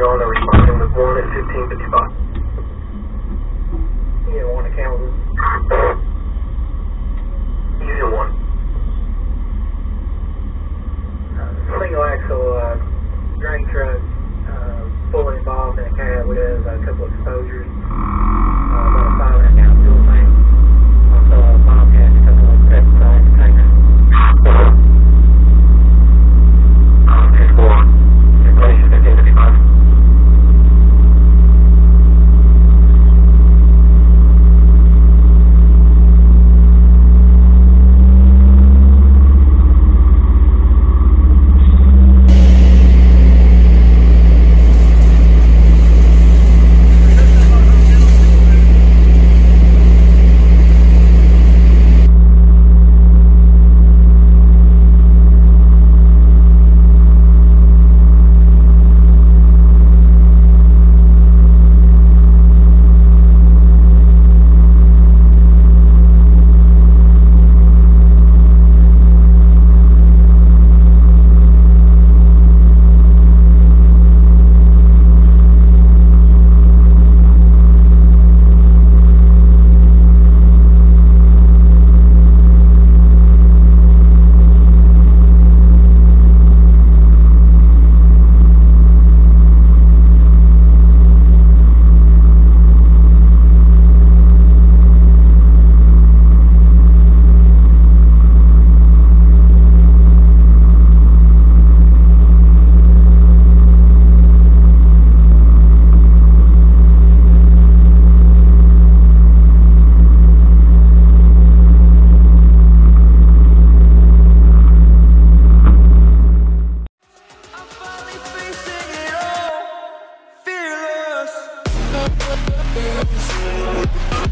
on the responding with 1 at 1555. Yeah, 1 at Campbell. Unit 1. Single axle grain truck fully involved in a cab with a couple of exposures. About a 500 gallon fuel tank. Also a Bobcat, a couple of pesticide containers. 10-4. Information 1555.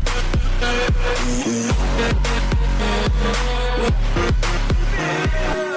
Fearless.